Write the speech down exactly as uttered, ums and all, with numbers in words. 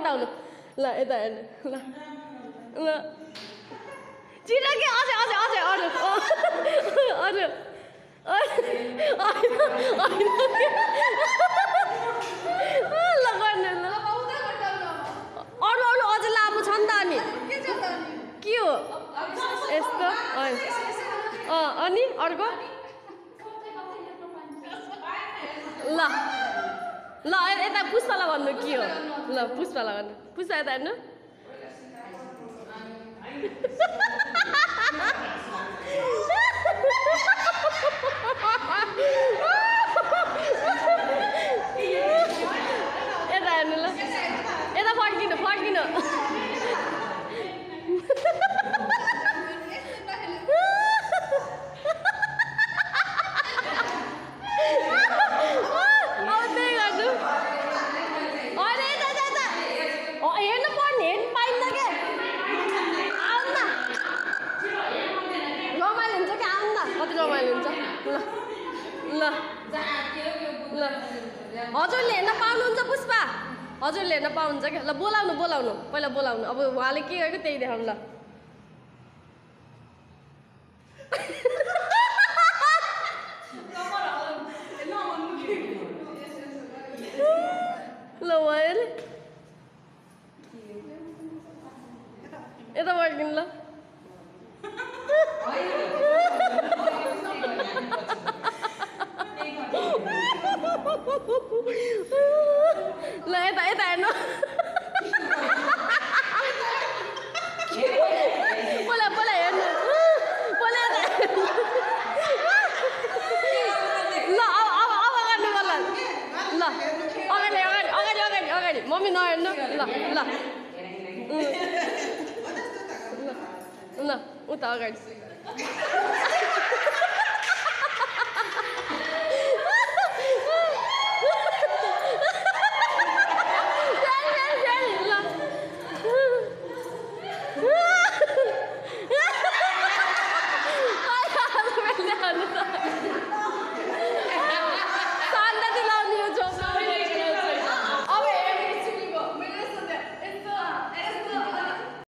हटाउनु ल यता हेर्नु ल ल छिटो के अझै अझै अझै अरू अरू ल गर्नु ल अरू अरू अझै लामो छ नि त अनि के हो यस्तो अँ अनि अर्को ल ल यता पुष्पालाई भन्नु के हो ल पुष्पालाई भन्नु पुष्पा यता हेर्नु यता हेर्नु ल यता फर्किनु फर्किनु हेर्नु पर्ने हेर्नु पाइन्न क्या आउनु न रमाइलो हुन्छ क्या आउनु न कति रमाइलो हुन्छ ल ल ल हजुरले हेर्न पाउनुहुन्छ पुष्पा हजुरले हेर्न पाउनुहुन्छ क्या ल बोलाउनु बोलाउनु पहिला बोलाउनु अब उहाँले के गरेको त्यही देखाउनु ल ल भयो यता फर्किनु ल ल यता यता हेर्नु पहिला पहिला हेर्नु पहिला यता ल अब अब अब गर्नु ल ल अगाडि अगाडि अगाडि अगाडि अगाडि मम्मी नहेर्नु ल ल ल उता अगाडि